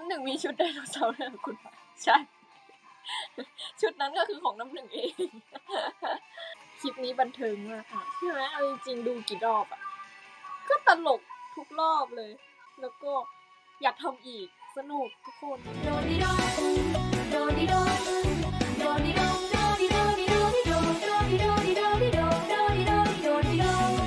1มีชุดไดโนเสาร์เลยคุณใช่ชุดนั้นก็คือของน้ำ 1เองคลิปนี้บันเทิงมากค่ะใช่ไหมเอาจริงๆดูกี่รอบก็ตลกทุกรอบเลยแล้วก็อยากทำอีกสนุกทุกคนโดดิโดโดดิโดโดดิโดโดดิโดดิโดดิโดโดดิโดดิโดดิโดโดดิโดดิโดดิโดโดดิโดโดดิโดดิโด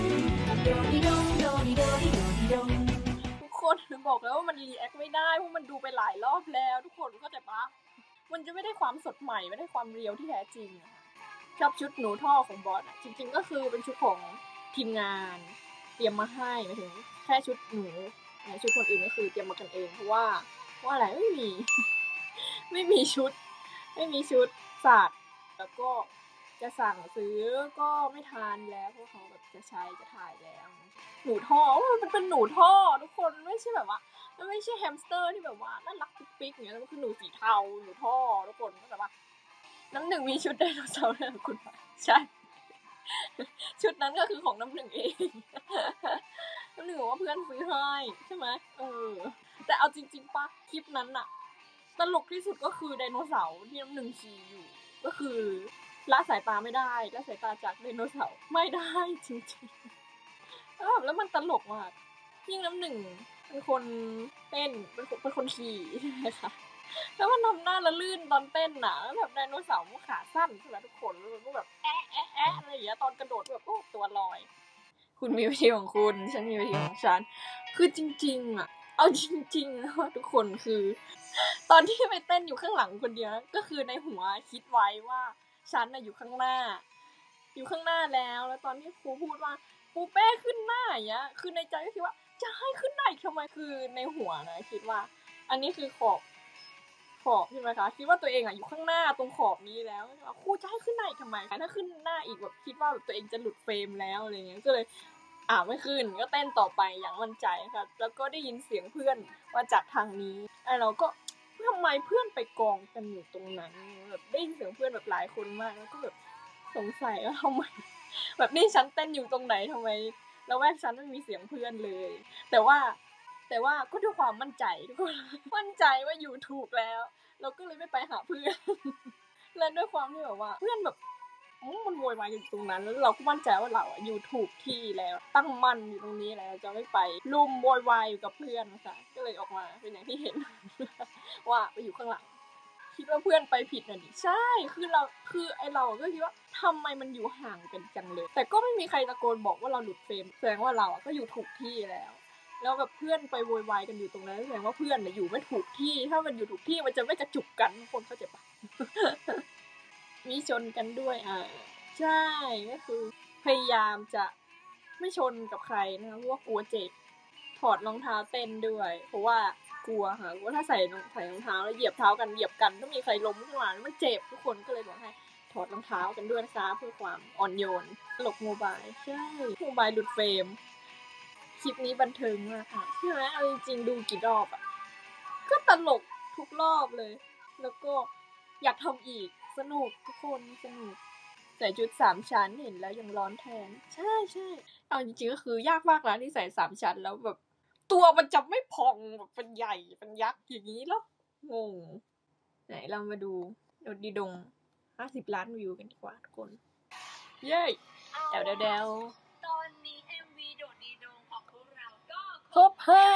ดิโดทุกคนบอกแล้วว่ามันรีแอคไม่ได้เพราะมันดูไปหลายรอบแล้วทุกคนเข้าใจปะมันจะไม่ได้ความสดใหม่ไม่ได้ความเรียวที่แท้จริงชอบชุดหนูท่อของบอสจริงๆก็คือเป็นชุดของทีมงานเตรียมมาให้หมายถึงแค่ชุดหนูชุดคนอื่นก็คือเตรียมมากันเองเพราะว่าอะไรไม่มีชุดศาสตร์แล้วก็จะสั่งซื้อก็ไม่ทันแล้วเพราะเขาแบบจะถ่ายแล้วหนูท่อมันเป็นหนูท่อทุกคนไม่ใช่แบบว่ามันไม่ใช่แฮมสเตอร์ที่แบบว่าน่ารักปิ๊กปิ๊กอย่างเงี้ยมันคือหนูสีเทาหนูท่อทุกคนก็แบบว่าน้ำ 1มีชุดไดโนเสาร์เลยคุณใช่ชุดนั้นก็คือของน้ำ 1เองน้ำ 1บอกว่าเพื่อนซื้อให้ใช่ไหมแต่เอาจริงๆปะคลิปนั้นอะตลกที่สุดก็คือไดโนเสาร์ที่น้ำ 1ขี่อยู่ก็คือละสายตาไม่ได้ละสายตาจากไดโนเสาร์ไม่ได้จริงๆแล้วมันตลกมากยิ่งน้ำ 1เป็นคนเต้นเป็นคนขี่ใช่ไหมคะแล้วมันทำหน้าละลื่นตอนเต้นน่ะแล้วแบบไดโนเสาร์มันขาสั้นใช่ไหมทุกคนแล้วมันก็แบบแอะอะไรอย่างเงี้ยตอนกระโดดแบบตัวลอยคุณมีวิธีของคุณฉันมีวิธีของฉันคือจริงๆเอาจริงๆนะทุกคนคือตอนที่ไปเต้นอยู่ข้างหลังคนเดียวก็คือในหัวคิดไว้ว่าฉันน่ะอยู่ข้างหน้าแล้วตอนที่ครูพูดว่าปูเป้ขึ้นหน้าอย่างเงี้ยคือในใจก็คิดว่าจะให้ขึ้นหน้าอีกทำไมคือในหัวนะคิดว่าอันนี้คือขอบใช่ไหมคะคิดว่าตัวเองอยู่ข้างหน้าตรงขอบนี้แล้วครูจะให้ขึ้นหน้าอีกทำไมถ้าขึ้นหน้าอีกแบบคิดว่าแบบตัวเองจะหลุดเฟรมแล้วอะไรเงี้ยก็เลยไม่ขึ้นก็เต้นต่อไปอย่างมั่นใจค่ะแล้วก็ได้ยินเสียงเพื่อนว่าจากทางนี้เราก็ทำไมเพื่อนไปกองกันอยู่ตรงนั้นแบบได้ยินเสียงเพื่อนแบบหลายคนมากแล้วก็แบบสงสัยว่าทำไมแบบนี่ฉันเต้นอยู่ตรงไหนทำไมแล้วแวกฉันไม่มีเสียงเพื่อนเลยแต่ว่าก็ด้วยความมั่นใจทุกคนมั่นใจว่าอยู่ถูกแล้วเราก็เลยไม่ไปหาเพื่อนและด้วยความที่แบบว่าเพื่อนแบบมันโวยวายอยู่ตรงนั้นแล้วเราก็มั่นใจว่าเราอยู่ถูกที่แล้วตั้งมั่นอยู่ตรงนี้แล้วจะไม่ไปลุมโวยวายอยู่กับเพื่อนนะคะก็เลยออกมาเป็นอย่างที่เห็นว่าไปอยู่ข้างหลังคิดว่าเพื่อนไปผิดน่ะดิใช่คือเราก็คิดว่าทำไมมันอยู่ห่างกันจังเลยแต่ก็ไม่มีใครตะโกนบอกว่าเราหลุดเฟรมแสดงว่าเราก็อยู่ถูกที่แล้วแบบเพื่อนไปโวยวายกันอยู่ตรงนั้นแสดงว่าเพื่อนอยู่ไม่ถูกที่ถ้ามันอยู่ถูกที่มันจะไม่กระจุกกันคนเข้าใจปะ มีชนกันด้วยใช่ก็คือพยายามจะไม่ชนกับใครนะคะเพราะว่ากลัวเจ็บถอดรองเท้าเต้นด้วยเพราะว่ากลัวค่ะว่าถ้าใส่รองเท้าแล้วเหยียบเท้ากันเหยียบกันถ้ามีใครล้มขึ้นมามันเจ็บทุกคนก็เลยบอกให้ถอดรองเท้ากันด้วยนะคะเพื่อความอ่อนโยนตลกโมบายใช่โมบายหลุดเฟรมคลิปนี้บันเทิงมากค่ะใช่ไหมเอาจริงๆดูกี่รอบก็ตลกทุกรอบเลยแล้วก็อยากทำอีกสนุกทุกคนสนุกใส่ชุด3ชั้นเห็นแล้วยังร้อนแทนใช่เอาจริงๆก็คือยากมากนะที่ใส่3ชั้นแล้วแบบตัวมันจะไม่พองแบบเป็นใหญ่เป็นยักษ์อย่างนี้แล้วงงไหนเรามาดูโดดีดง50 ล้านวิวกันดีกว่าทุกคนเย้เดวตอนนี้ MV โดดดีดงของพวกเราก็ครบ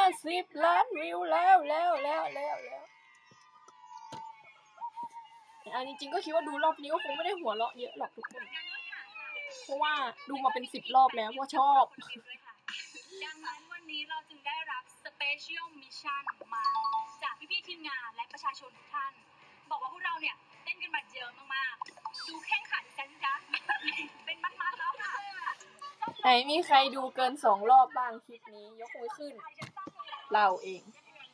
50 ล้านวิวแล้วจริงๆก็คิดว่าดูรอบนี้ก็คงไม่ได้หัวเราะเยอะหรอกทุกคนเพราะว่าดูมาเป็น10 รอบแล้วเพราะชอบดังนั้นวันนี้เราจึงได้รับ Special Mission มาจากพี่ๆทีมงานและประชาชนทุกท่านบอกว่าพวกเราเนี่ยเต้นกันมาเยอะมากๆดูแข้งขาดิฉันจ้ะเป็นมัดๆแล้วค่ะไหนมีใครดูเกิน2 รอบบ้างคลิปนี้ยกมือขึ้นเราเอง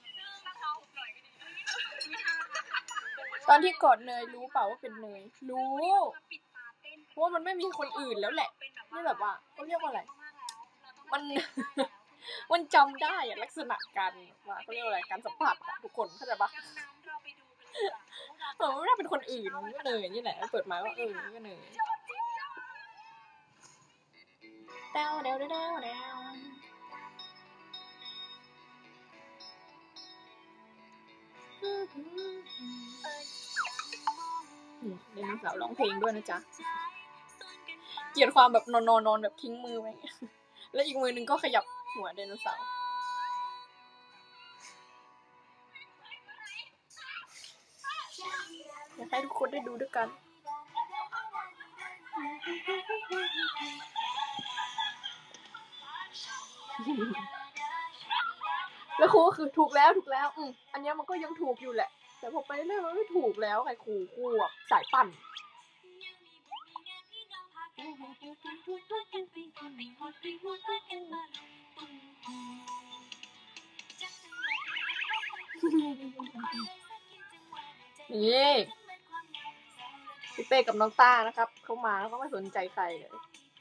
ตอนที่กอดเนยรู้เปล่าว่าเป็นเนยรู้เพราะว่ามันไม่มีคนอื่นแล้วแหละนี่แบบว่าเขาเรียกว่าอะไรมันจำได้ลักษณะการว่าเขาเรียกว่าอะไรการสัมผัสทุกคนเข้าใจปะไม่ได้เป็นคนอื่นก็เนยนี่แหละเปิดมาว่าก็เนยเดาไดโนเสาร์ร้องเพลงด้วยนะจ๊ะเกลียดความแบบนอนแบบทิ้งมือไว้แล้วอีกมือนึงก็ขยับหัวไดโนเสาร์อยากให้ทุกคนได้ดูด้วยกันแล้วครูก็คือถูกแล้วอันนี้มันก็ยังถูกอยู่แหละแต่พอไปเรื่อยมันไม่ถูกแล้วไงครูแบบสายปั่นนี่พี่เป้กับน้องต้านะครับเขามาแล้วเขาไม่สนใจใครเลย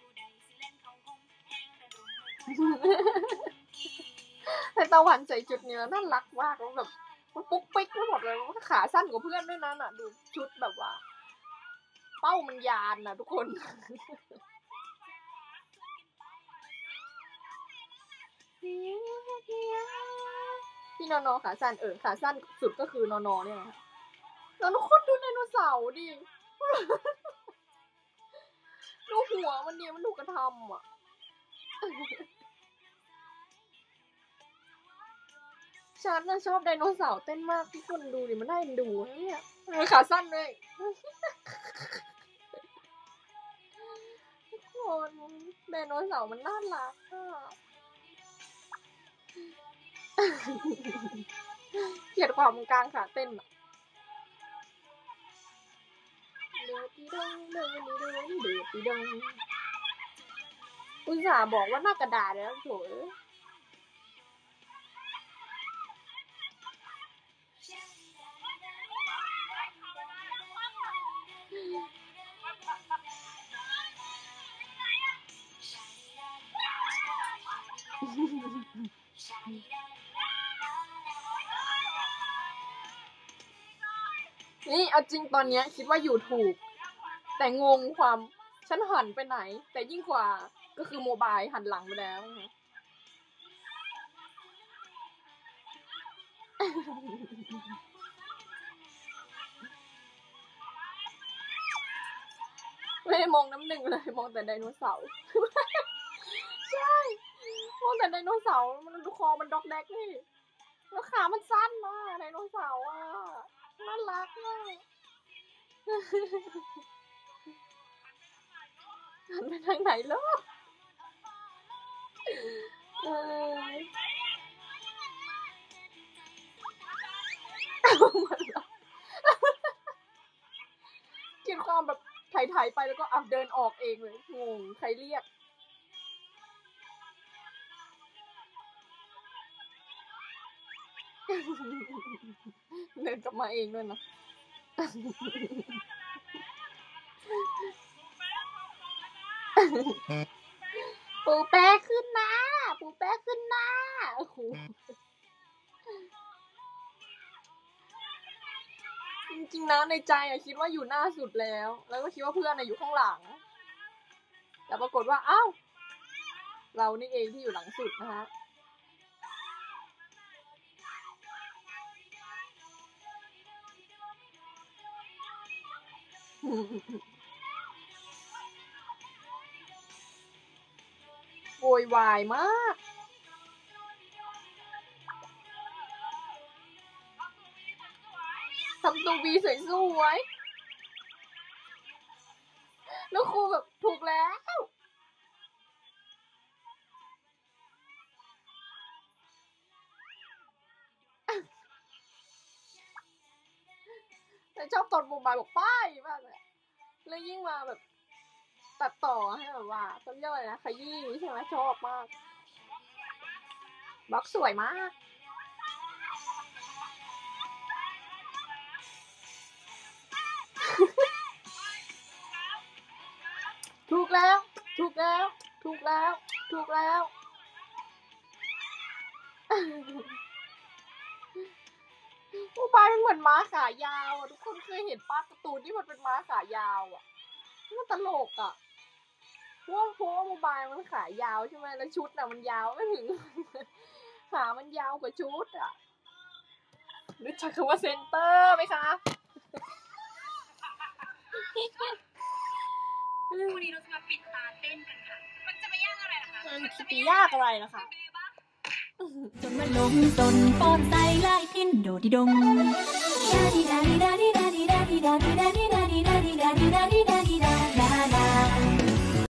แต่ตะวันใส่ชุดนี้แล้วน่ารักมากแล้วแบบมันปุ๊กปิ๊กไปหมดเลยมันขาสั้นกว่าเพื่อนด้วยนะน่ะดูชุดแบบว่าเป้ามันยานนะทุกคนพี่นอนขาสั้นขาสั้นสุดก็คือนอนเนี่ยแล้วทุกคนดูไดโนเสาร์ดิดูหัวมันเนี่ยมันถูกกระทำอ่ะฉันน่ะชอบไดโนเสาร์เต้นมากทุกคนดูดิมันน่าเอ็นดูเนี่ยขาสั้นเลยทุกคนไดโนเสาร์มันน่ารักอ่ะเกลียดความกลางขาเต้นอ่ะเดือดดีดงอุตส่าห์บอกว่าหน้ากระดาษแล้วโถนี่เอาจริงตอนนี้คิดว่าอยู่ถูกแต่งงความฉันหันไปไหนแต่ยิ่งกว่าก็คือโมบายหันหลังไปแล้วไม่ได้มองน้ำหนึ่งเลยมองแต่ไดโนเสาร์ใช่มองแต่ไดโนเสาร์มันดูคอมันดอกแดกนี่แล้วขามันสั้นมากไดโนเสาร์อ่ะน่ารักมากหันไปทางไหนลูกกินความแบบไถๆไปแล้วก็เดินออกเองเลยงงใครเรียกเดินกลับมาเองด้วยนะปูแป้ขึ้นนะปูแป้ขึ้นนะโอ้โหจริงๆนะในใจคิดว่าอยู่หน้าสุดแล้วก็คิดว่าเพื่อนอยู่ข้างหลังแต่ปรากฏว่าอ้าวเรานี่เองที่อยู่หลังสุดนะคะโวยวายมากทำตัววีสวยๆแล้วครูแบบถูกแล้วแต่ชอบตอนโมบายบอกป้ายมากเลยแล้วยิ่งมาแบบตัดต่อให้แบบว่าต้นย่อยนะขยี้ใช่ไหมชอบมากบล็อกสวยมากถูกแล้วโมบายมันเหมือนม้าขายาวอ่ะทุกคนเคยเห็นป้าการ์ตูนที่มันเป็นม้าขายาวอ่ะมันตลกอ่ะเพราะว่าโมบายมันขายาวใช่ไหมแล้วชุดน่ะมันยาวไม่ถึงขามันยาวกว่าชุดอ่ะรู้จักคำว่าเซนเตอร์ไหมคะวันนี้เราจะมาปิดตาเต้นกันค่ะมันจะไม่ยากอะไรนะคะมันจะไปยากอะไรนะคะเบบ้าจนมาลงตนป้อนใส่ไล่พินโดดิดงฉัน